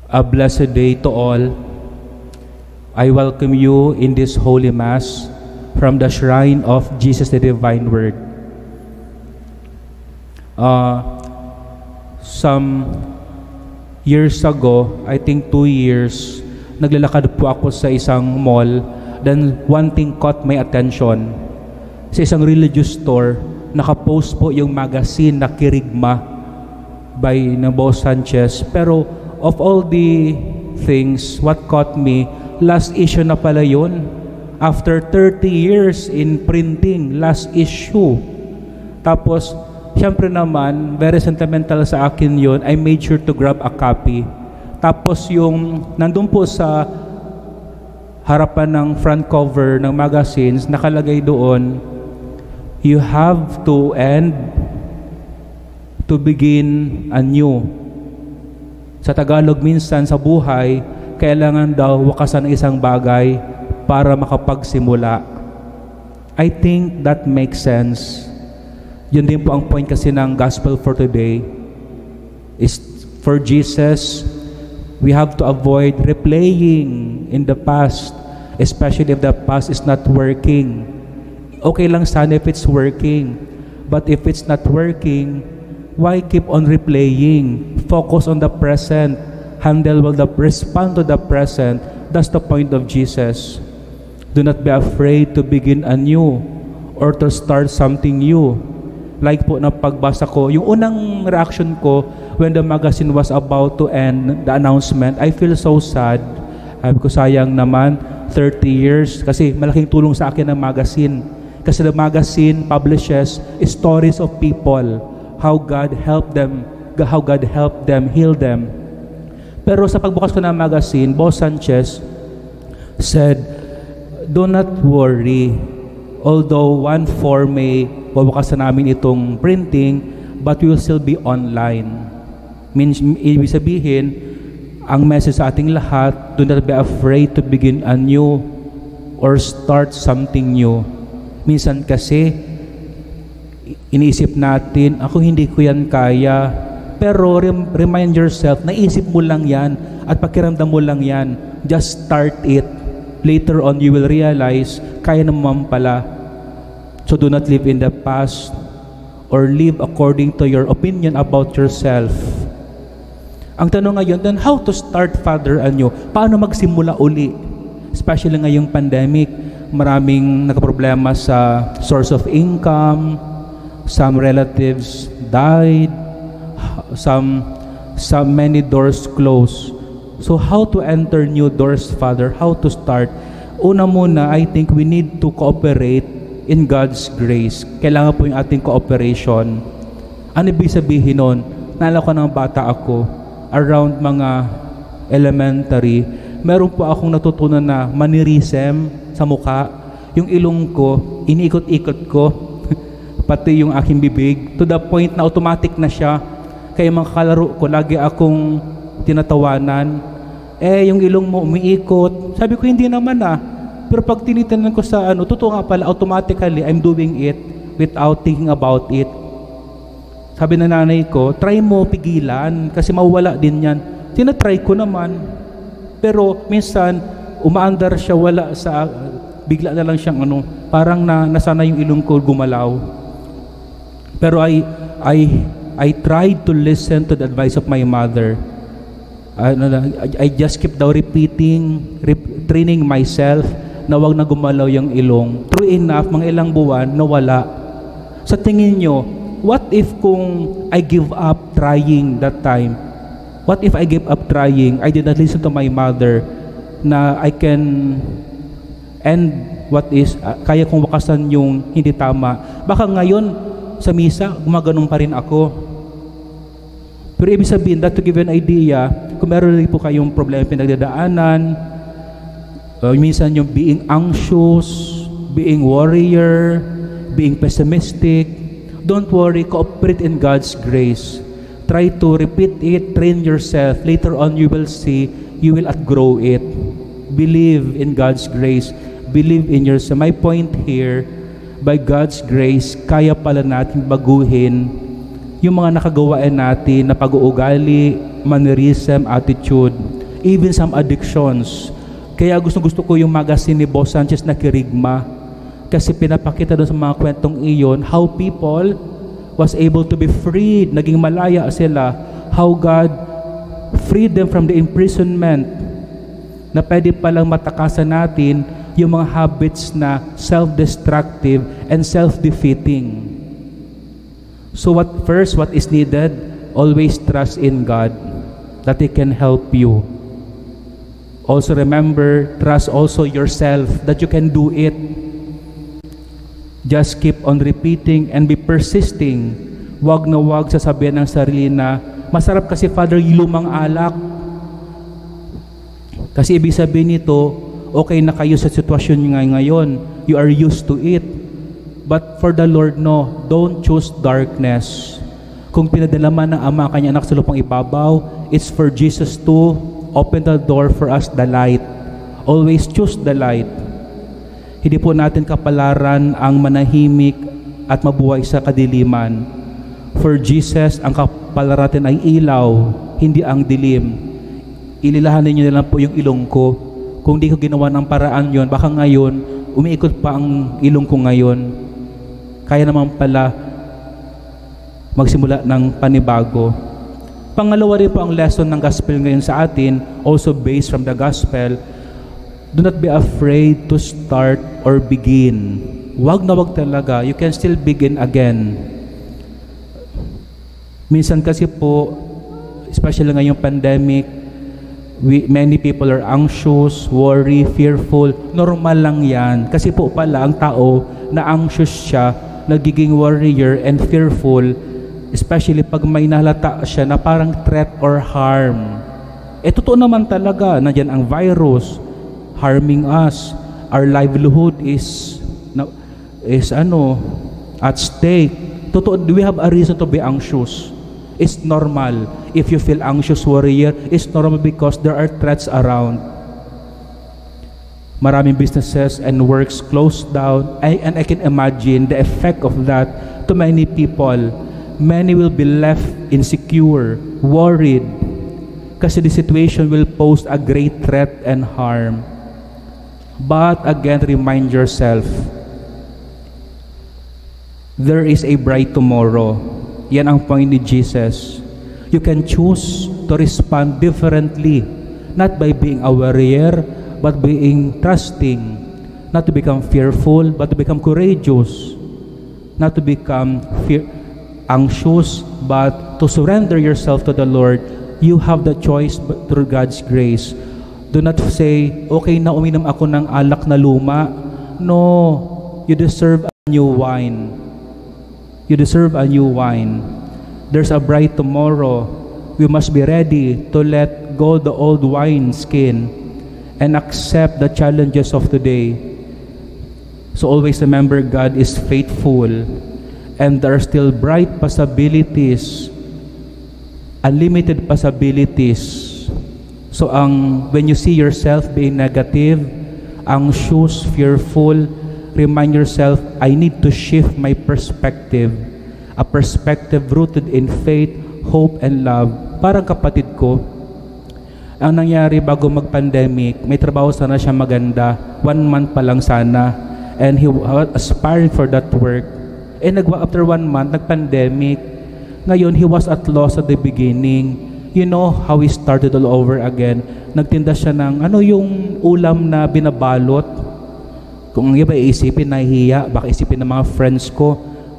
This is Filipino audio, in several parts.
A blessed day to all. I welcome you in this Holy Mass from the shrine of Jesus the Divine Word. Some years ago, I think 2 years, naglalakad po ako sa isang mall, then one thing caught my attention. Sa isang religious store, nakapost po yung magazine na Kirigma by Nabo Sanchez. Pero of all the things, what caught me, last issue na pala yun. After 30 years in printing, last issue. Tapos, syempre naman, very sentimental sa akin yun. I made sure to grab a copy. Tapos yung, nandun po sa harapan ng front cover ng magazines, nakalagay doon, you have to end to begin anew. Sa Tagalog minsan sa buhay, kailangan daw wakasan ng isang bagay para makapagsimula. I think that makes sense. Yun din po ang point kasi ng gospel for today. Is for Jesus, we have to avoid replaying in the past, especially if the past is not working. Okay lang sana if it's working, but if it's not working, why keep on replaying? Focus on the present. Handle well respond to the present. That's the point of Jesus. Do not be afraid to begin anew or to start something new. Like po na pagbasa ko, yung unang reaction ko when the magazine was about to end, the announcement, I feel so sad. Sabi ko, sayang naman, 30 years, kasi malaking tulong sa akin ang magazine. Kasi the magazine publishes stories of people, how God helped them, heal them. Pero sa pagbukas ko ng magazine, Boss Sanchez said, do not worry. Although 1/4 may wawakas na namin itong printing, but we will still be online. Means, ibig sabihin, ang message sa ating lahat, do not be afraid to begin anew or start something new. Minsan kasi, iniisip natin, ako hindi ko yan kaya. Pero remind yourself, naisip mo lang yan at pakiramdam mo lang yan. Just start it. Later on, you will realize, kaya naman pala. So do not live in the past or live according to your opinion about yourself. Ang tanong ngayon, then how to start, Father, anew? Paano magsimula uli? Especially ngayong pandemic, maraming nagkaproblema sa source of income, some relatives died, some many doors closed. So how to enter new doors, Father? How to start? Una muna, I think we need to cooperate in God's grace. Kailangan po yung ating cooperation. Ano ibig sabihin nun? Naalala ko ng bata ako, around mga elementary, meron po akong natutunan na mannerism sa mukha. Yung ilong ko, iniikot-ikot ko, pati yung aking bibig, to the point na automatic na siya. Kaya mga kalaro ko, lagi akong tinatawanan. Yung ilong mo umiikot. Sabi ko, hindi naman Pero pag tinitingnan ko sa totoo nga pala, automatically, I'm doing it without thinking about it. Sabi na nanay ko, try mo pigilan kasi mawala din yan. Tinatry ko naman. Pero minsan, umaandar siya, wala sa, bigla na lang siyang parang nasana yung ilong ko gumalaw. Pero I tried to listen to the advice of my mother. I just keep daw training myself na wag na gumalaw yung ilong. True enough, mga ilang buwan, nawala. Sa tingin nyo, what if kung I give up trying that time? What if I give up trying? I did not listen to my mother na I can end kaya kong wakasan yung hindi tama. Baka ngayon, sa misa, gumaganong pa rin ako. Pero ibig sabihin, that to give an idea, kung meron rin po kayong problema pinagdadaanan, minsan yung being anxious, being warrior, being pessimistic, don't worry, cooperate in God's grace. Try to repeat it, train yourself. Later on, you will see, you will outgrow it. Believe in God's grace. Believe in yourself. My point here, by God's grace, kaya pala natin baguhin yung mga nakagawain natin na pag-uugali, mannerism, attitude. even some addictions. Kaya gusto ko yung magazine ni Boss Sanchez na Kirigma, kasi pinapakita doon sa mga kwentong iyon how people was able to be freed, naging malaya sila, how God freed them from the imprisonment, na pwede palang matakasan natin yung mga habits na self-destructive and self-defeating. So what is needed? Always trust in God that He can help you. Also remember, trust also yourself that you can do it. Just keep on repeating and be persisting. Wag na wag sasabihin ng sarili na, masarap kasi Father yung lumang alak. Kasi ibig sabihin nito, okay na kayo sa sitwasyon nyo ngayon. You are used to it. But for the Lord, no, don't choose darkness. Kung pinadala man ng Ama kanya anak sa lupang ibabaw, it's for Jesus to open the door for us, the light. Always choose the light. Hindi po natin kapalaran ang manahimik at mabuhay sa kadiliman. For Jesus, ang kapalaran natin ay ilaw, hindi ang dilim. Ililahanin niyo na lang po yung ilong ko. Kung di ko ginawa ng paraan yon, baka ngayon, umiikot pa ang ilong ko ngayon. Kaya naman pala magsimula ng panibago. Pangalawa rin po ang lesson ng gospel ngayon sa atin, also based from the gospel. Do not be afraid to start or begin. Wag na wag talaga. You can still begin again. Minsan kasi po, especially ngayong pandemic, many people are anxious, worry, fearful. Normal lang yan. Kasi po pala ang tao na anxious siya, nagiging worrier and fearful, especially pag may nahalata siya na parang threat or harm. Totoo naman talaga, nandiyan ang virus harming us. Our livelihood is at stake. Totoo, we have a reason to be anxious. It's normal. If you feel anxious, worrier, it's normal because there are threats around. Maraming businesses and works closed down, and I can imagine the effect of that to many people. Many will be left insecure, worried, kasi the situation will pose a great threat and harm. But again, remind yourself, there is a bright tomorrow. Yan ang point ni Jesus. You can choose to respond differently, not by being a warrior, but being trusting, not to become fearful, but to become courageous, not to become anxious, but to surrender yourself to the Lord. You have the choice through God's grace. Do not say, okay na uminom ako ng alak na luma. No, you deserve a new wine. You deserve a new wine. There's a bright tomorrow. We must be ready to let go the old wine skin and accept the challenges of today. So always remember, God is faithful, and there are still bright possibilities, unlimited possibilities. So when you see yourself being negative, anxious, fearful, remind yourself, I need to shift my perspective. A perspective rooted in faith, hope, and love. Parang kapatid ko, ang nangyari bago mag-pandemic, may trabaho sana siya maganda, 1 month pa lang sana, and he was aspiring for that work. After 1 month, nag-pandemic. Ngayon, he was at loss at the beginning. You know how he started all over again. Nagtinda siya ng yung ulam na binabalot. Kung ang iba iisipin, nahihiya, baka isipin ng mga friends ko,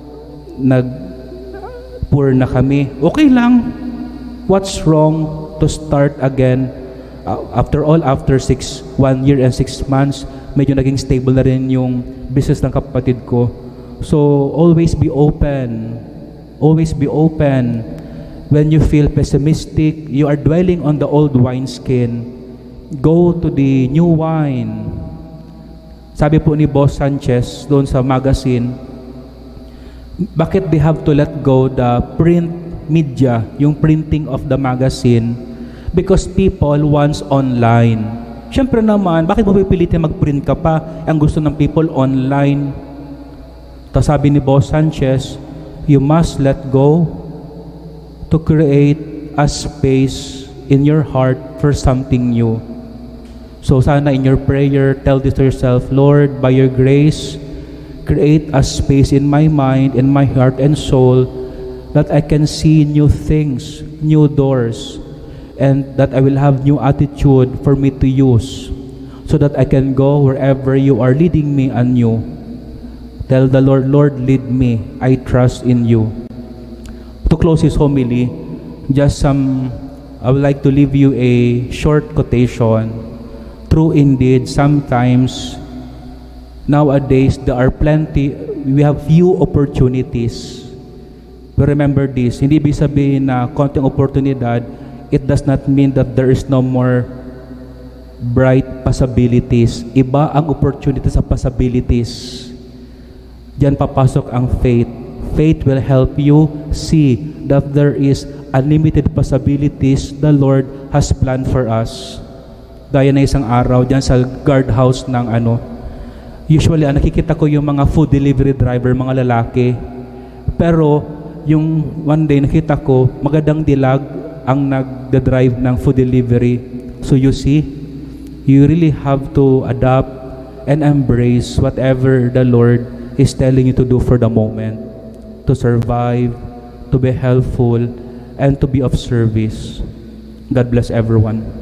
nag-poor na kami. Okay lang. What's wrong to start again? After all, after 1 year and 6 months, medyo naging stable na rin yung business ng kapatid ko. So, always be open. Always be open. When you feel pessimistic, you are dwelling on the old wineskin. Go to the new wine. Sabi po ni Boss Sanchez doon sa magazine, bakit they have to let go the print media, yung printing of the magazine? Because people wants online. Siyempre naman, bakit mo pipilitin mag-print ka pa? Ang gusto ng people online. Tapos sabi ni Boss Sanchez, you must let go to create a space in your heart for something new. So sana in your prayer, tell this to yourself, Lord, by your grace, create a space in my mind, in my heart and soul, that I can see new things, new doors, and that I will have new attitude for me to use, so that I can go wherever you are leading me anew. Tell the Lord, Lord, lead me. I trust in you. To close his homily, I would like to leave you a short quotation. True indeed, sometimes, nowadays, we have few opportunities. But remember this, hindi ibig sabihin na konting oportunidad, it does not mean that there is no more bright possibilities. Iba ang opportunity sa possibilities. Diyan papasok ang faith. Faith will help you see that there is unlimited possibilities the Lord has planned for us. Gaya na isang araw dyan sa guardhouse ng usually nakikita ko yung mga food delivery driver, mga lalaki. Pero yung one day nakita ko, magandang dilag ang nagda-drive ng food delivery. So you see, you really have to adapt and embrace whatever the Lord is telling you to do for the moment, to survive, to be helpful, and to be of service. God bless everyone.